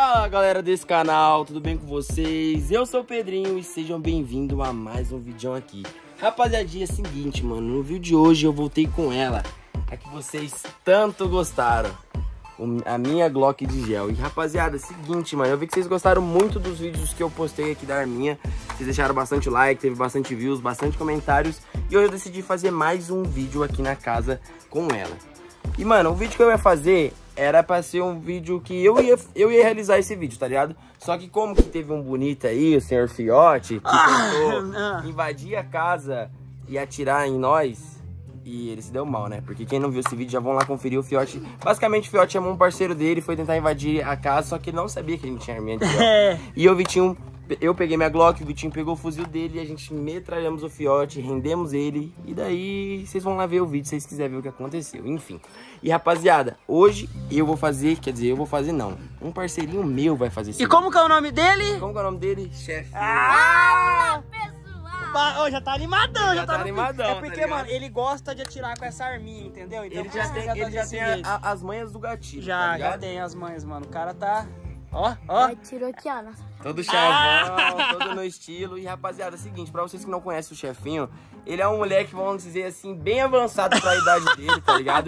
Fala galera desse canal, tudo bem com vocês? Eu sou o Pedrinho e sejam bem-vindos a mais um vídeo aqui. Rapaziadinha, é o seguinte, mano, no vídeo de hoje eu voltei com ela, a que vocês tanto gostaram, a minha Glock de gel. E rapaziada, é o seguinte, mano, eu vi que vocês gostaram muito dos vídeos que eu postei aqui da arminha. Vocês deixaram bastante like, teve bastante views, bastante comentários. E hoje eu decidi fazer mais um vídeo aqui na casa com ela. E mano, o vídeo que eu ia fazer era pra ser um vídeo que eu ia realizar esse vídeo, tá ligado? Só que como que teve um bonito aí, o senhor Fiote, que tentou invadir a casa e atirar em nós, e ele se deu mal, né? Porque quem não viu esse vídeo já vão lá conferir o Fiote. Basicamente o Fiote chamou um parceiro dele, foi tentar invadir a casa, só que ele não sabia que a gente tinha arminha de gel. E o Vitinho... Eu peguei minha Glock, o Vitinho pegou o fuzil dele e a gente metralhamos o Fiote, rendemos ele. E daí vocês vão lá ver o vídeo se vocês quiserem ver o que aconteceu, enfim. E rapaziada, hoje eu vou fazer, quer dizer, eu vou fazer não, um parceirinho meu vai fazer isso. E como que é o nome dele? Como que é o nome dele? Chefe. Oh, já tá animadão, já tá animadão. É porque, tá, mano, ele gosta de atirar com essa arminha, entendeu? Então, ele já tem as manhas do gatilho. Já tem as manhas, mano. O cara tá... Ó. Tirou aqui, ó. Todo chavão, todo no estilo. E rapaziada, é o seguinte, pra vocês que não conhecem o chefinho, ele é um moleque, vamos dizer assim, bem avançado pra idade dele, tá ligado?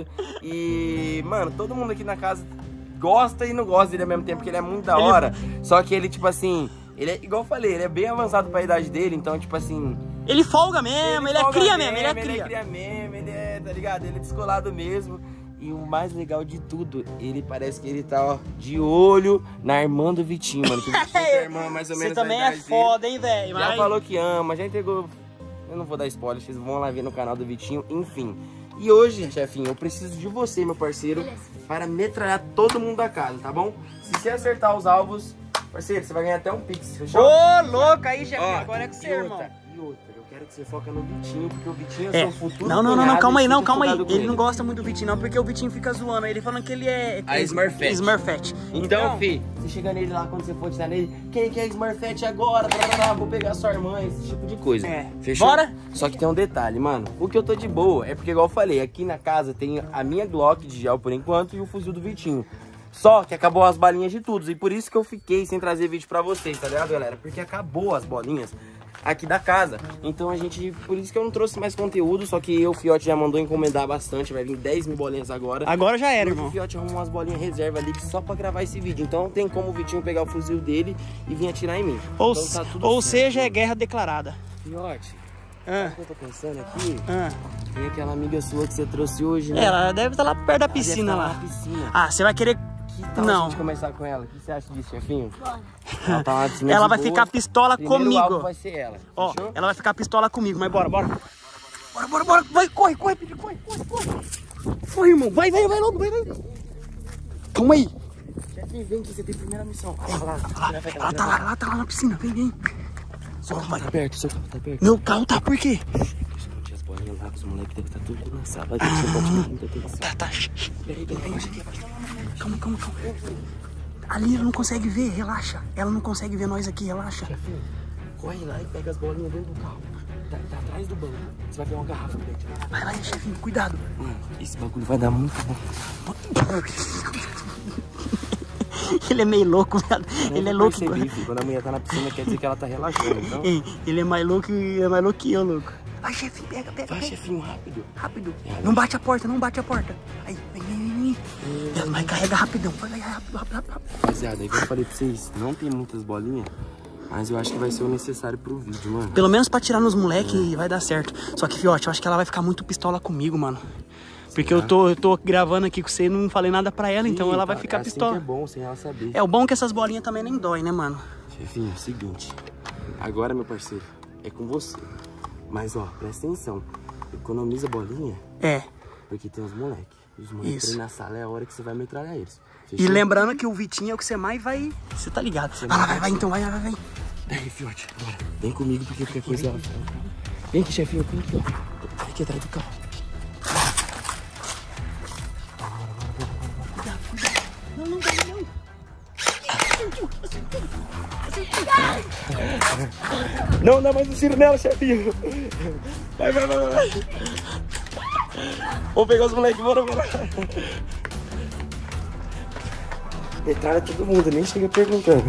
E, mano, todo mundo aqui na casa gosta e não gosta dele ao mesmo tempo, porque ele é muito da hora. Só que ele, tipo assim, ele é, igual eu falei, ele é bem avançado pra idade dele, então, tipo assim... Ele folga mesmo, ele é cria mesmo, ele é cria. Ele é cria mesmo, ele é, tá ligado? Ele é descolado mesmo. E o mais legal de tudo, ele parece que ele tá, ó, de olho na irmã do Vitinho, mano. Que o Vitinho tem a irmã mais ou menos. Você também é foda, hein, velho? Já falou que ama, já entregou. Eu não vou dar spoiler, vocês vão lá ver no canal do Vitinho, enfim. E hoje, chefinho, eu preciso de você, meu parceiro, para metralhar todo mundo da casa, tá bom? Se você acertar os alvos, parceiro, você vai ganhar até um pix, fechou? Ô, louco aí, chefinho, agora é com você, irmão. E outra, eu quero que você foca no Vitinho, porque o Vitinho é seu futuro. Não, calma aí, Ele não gosta muito do Vitinho, não, porque o Vitinho fica zoando ele, falando que ele é... A Smurfette. Então, fi, você chega nele lá, quando você for tirar nele, quem quer Smurfette agora? Vou pegar sua irmã, esse tipo de coisa. Fechou? Bora? Só que tem um detalhe, mano. O que eu tô de boa é porque, igual eu falei, aqui na casa tem a minha Glock de gel por enquanto e o fuzil do Vitinho. Só que acabou as balinhas de tudo. E por isso que eu fiquei sem trazer vídeo pra vocês, tá ligado, galera? Porque acabou as bolinhas aqui da casa. Então a gente, por isso que eu não trouxe mais conteúdo. Só que o Fiote já mandou encomendar bastante. Vai vir 10 mil bolinhas agora. Agora já era, irmão. O Fiote arrumou umas bolinhas reserva ali só pra gravar esse vídeo. Então não tem como o Vitinho pegar o fuzil dele e vir atirar em mim. Ou, então, tá tudo ou certo. Seja, é guerra declarada. Fiote, o que eu tô pensando aqui? Tem aquela amiga sua que você trouxe hoje, né? Ela deve estar lá perto da piscina lá. Na piscina. Ah, você vai querer... Que tal a gente começar com ela? O que você acha disso, chefinho? Ela tá lá de cima. Ela vai ficar pistola comigo. Alvo vai ser ela. Ó, fechou? ela vai ficar pistola comigo, mas bora. Bora. Vai, corre, Pedro, corre. Corre, irmão. Vai logo, vai. Calma aí. Chefinho, vem que você tem a primeira missão. Ela tá lá na piscina, vem. Seu carro tá perto, Meu carro tá por quê? Esconde as bolinhas lá, que os moleques devem estar tudo na sala. Você pode Tá. Peraí. Calma. Ali ela não consegue ver, relaxa. Ela não consegue ver nós aqui, relaxa. Chefinho, corre lá e pega as bolinhas dentro do carro. Tá atrás do banco. Você vai ver uma garrafa dentro. Vai, chefinho, cuidado. Mano, esse bagulho vai dar muito bom. Ele é meio louco, viado. Ele é louco. Quando a mulher tá na piscina, quer dizer que ela tá relaxando, então... Ele é mais louco que eu, louco. Vai, chefinho, pega. Vai, chefinho, rápido. Não bate a porta. Aí, vem. Vai, carrega rapidão. Vai, rápido. Rapaziada, igual eu falei pra vocês, não tem muitas bolinhas, mas eu acho que vai ser o necessário pro vídeo, mano. Pelo menos pra tirar nos moleques vai dar certo. Só que, Fiote, eu acho que ela vai ficar muito pistola comigo, mano. Porque eu tô gravando aqui com você e não falei nada pra ela, então ela vai ficar pistola. Assim que é bom, sem ela saber. É, o bom é que essas bolinhas também nem dói, né, mano? Chefinho, é o seguinte, agora, meu parceiro, é com você. Mas, ó, presta atenção, economiza bolinha. Porque tem os moleques. Os moleques na sala é a hora que você vai metralhar eles. Fechou? E lembrando que o Vitinho é o que você mais vai... Você tá ligado. Vai. Daí, Fiote, bora. Vem comigo, porque qualquer coisa ela... Vem aqui, chefinho, vem aqui, ó. Vem aqui atrás do carro. Não dá mais um tiro nela, chefinho. Vai. Vou pegar os moleques, bora. Metralha todo mundo, nem chega perguntando.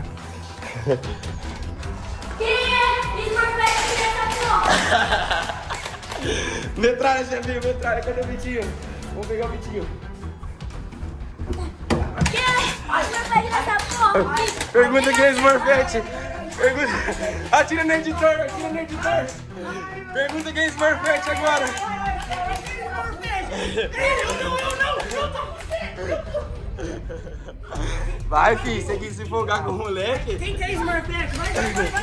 Metralha, chefinho, metralha. Cadê o Vitinho? Vamos pegar o Vitinho. Pergunta quem é Smurfette. Pergunta... Atira no editor, atira no editor. Pergunta quem é Smurfette agora. Vai, filho, você quis se folgar com o moleque? Quem que é Smurfette? Vai.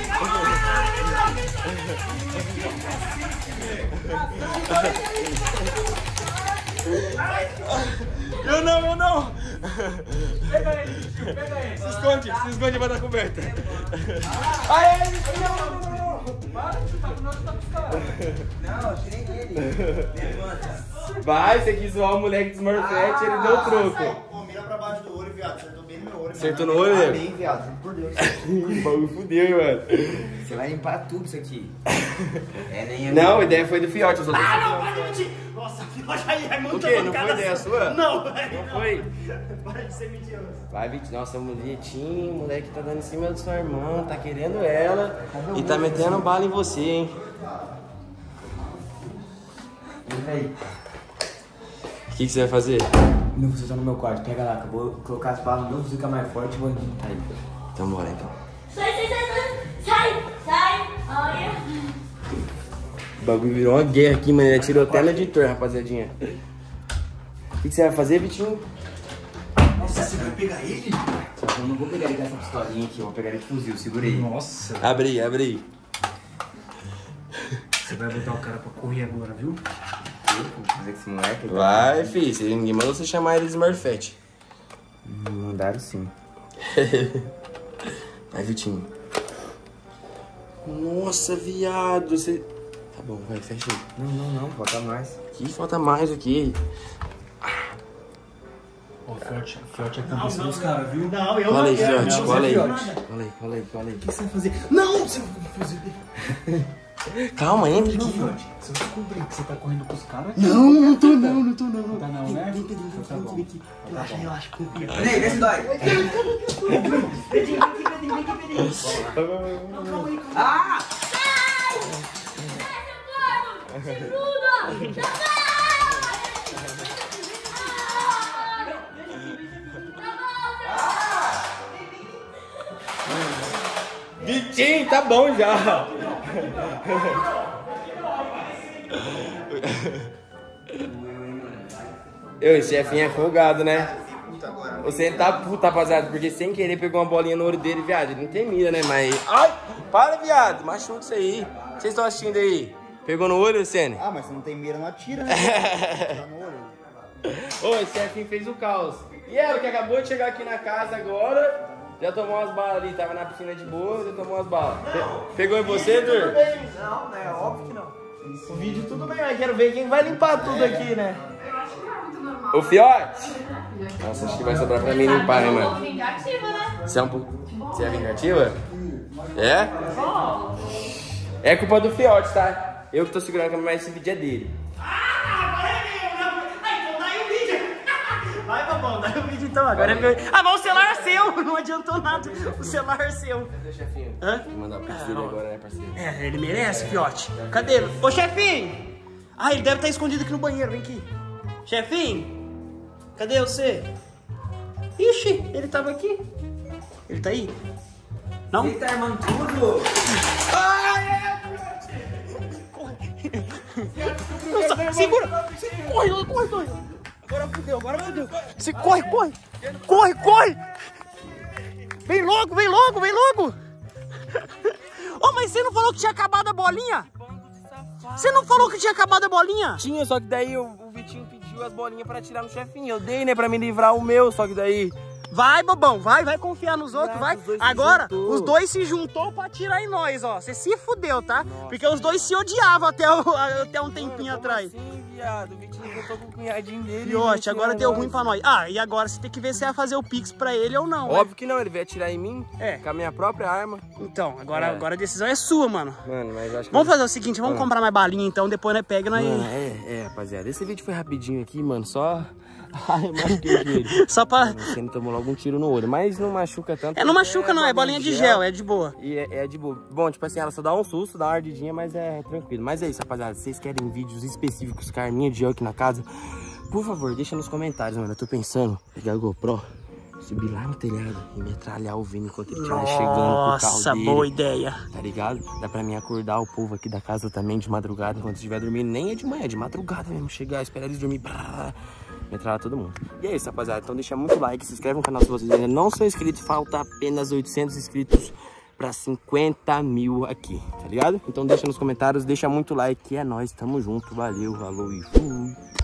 Eu não. Pega ele. Se esconde pra dar coberta. Ai, não. Para de chutar, não tá piscando. Não, eu tirei dele. Vai, você quis zoar o moleque de Smurfette, ele deu troco. Pô, mira pra baixo do olho, viado. Acertou bem no meu olho. Acertou no olho, bem, viado. Por Deus. O bagulho fudeu, mano. Você vai limpar tudo isso aqui. Nem Não, a ideia foi do Fiote. Não, para de mentir. Nossa, Fiote aí, muito. O quê? Não foi ideia sua? Não, Não foi? Para de ser mentiroso. Vai, Vitinho. Nossa, Vitinho, o moleque tá dando em cima da sua irmã, tá querendo ela e tá metendo bala em você, hein? E aí? O que você vai fazer? Meu fuzil tá no meu quarto. Pega lá, que eu vou colocar as balas no meu fuzil que é mais forte e vou aí. Então bora, então. Sai! Olha! O bagulho virou uma guerra aqui, mano. Ele atirou até no editor, rapaziadinha. O que você vai fazer, Vitinho? Nossa, você vai pegar ele? Só que eu não vou pegar ele com essa pistolinha aqui, eu vou pegar ele de fuzil. Segura aí. Nossa. Abre aí. Você vai botar o cara pra correr agora, viu? Fazer com esse moleque. Vai, filho. Ninguém mandou você chamar ele de Smurfette. Mandaram sim. Vai, Vitinho. Nossa, viado. Você... Tá bom, vai, fecha aí. Não, falta mais. Que falta mais aqui. Ó, Fiote é a cabeça dos caras, viu? Não, eu Cola aí, não quero. Fiote. Não, Cola aí. Fiote. Cola aí. O que você vai fazer? Não, você vai fazer. Calma, entra Não, aqui. Fiote, se eu descobrir que você tá correndo com os caras... Não tô não. Não tá não, né? Vem, Pedrinho, Tá bom. vem aqui. Relaxa, confia. Peraí, vê se dói. Pedrinho, vem aqui, Pedrinho. Ah! Vitinho, tá bom já. Esse chefinho é folgado, né? Você tá puto, rapaziada, porque sem querer pegou uma bolinha no olho dele, viado. Ele não tem mira, né? Mas... Ai, para, viado. Machuca isso aí. Vocês estão assistindo aí? Pegou no olho, Luciane? Ah, mas você não tem mira, não atira, né? Tá no olho. Ô, esse chefinho fez o caos. E ela que acabou de chegar aqui na casa agora, já tomou umas balas ali, tava na piscina de boa, já tomou umas balas. Pegou em você, Dur? Não, né? Óbvio que não. O vídeo tudo bem, mas quero ver quem vai limpar tudo aqui, né? O Fiote? Nossa, acho que vai sobrar pra mim limpar, né, mano? Vingativa, né? Você é um pouco... Você é vingativa? É? É culpa do Fiote, tá? Eu que tô segurando a câmera, mas esse vídeo é dele. Vai, babão, dá o vídeo então. Agora é meu. Ah, mas o celular é seu, não adiantou nada. O celular é seu. Cadê o chefinho? Hã? Vou mandar o pix dele agora, né, parceiro? É, ele merece, fiote. Cadê ele? Ô, chefinho! Ah, ele deve estar escondido aqui no banheiro, vem aqui. Chefinho! Cadê você? Ixi, ele tava aqui. Ele tá aí? Não? Ele tá armando tudo. Nossa, segura! Corre, corre! Agora fudeu. Corre! Vem logo! Ô, mas você não falou que tinha acabado a bolinha? Você não falou que tinha acabado a bolinha? Tinha, só que daí o Vitinho pediu as bolinhas pra tirar no chefinho. Eu dei, né, pra me livrar o meu, só que daí... Vai, bobão, vai confiar nos outros, vai. Os dois se Agora, juntou. os dois se juntou pra atirar em nós, ó. Você se fudeu, tá? Nossa. Porque os dois se odiavam até um tempinho atrás. Assim, viado? O Vitinho voltou com o cunhadinho dele. Fiote, agora deu ruim pra nós. Ah, e agora você tem que ver se vai fazer o pix pra ele ou não. Óbvio que não, ele veio atirar em mim, É. com a minha própria arma. Então, agora a decisão é sua, mano. Mano, mas acho que... Vamos fazer o seguinte, vamos comprar mais balinha então, depois nós pega e nós... Mano, rapaziada, esse vídeo foi rapidinho aqui, mano, só Ai, eu machuquei o joelho. Só pra... Você não tomou logo um tiro no olho, mas não machuca tanto. Não machuca não, é bolinha de gel, é de boa. E é de boa. Bom, tipo assim, ela só dá um susto, dá uma ardidinha, mas é tranquilo. Mas é isso, rapaziada. Se vocês querem vídeos específicos com a arminha de gel aqui na casa, por favor, deixa nos comentários, mano. Eu tô pensando em pegar a GoPro, subir lá no telhado e metralhar o Vini enquanto ele estiver chegando com o carro Nossa, dele. boa ideia. Tá ligado? Dá pra mim acordar o povo aqui da casa também de madrugada, enquanto estiver dormindo. Nem é de manhã, é de madrugada mesmo. Chegar, esperar eles dormir. Metralhar todo mundo. E é isso, rapaziada. Então deixa muito like, se inscreve no canal se vocês ainda não são inscritos. Falta apenas 800 inscritos pra 50 mil aqui, tá ligado? Então deixa nos comentários, deixa muito like. É nóis, tamo junto. Valeu, falou e fui.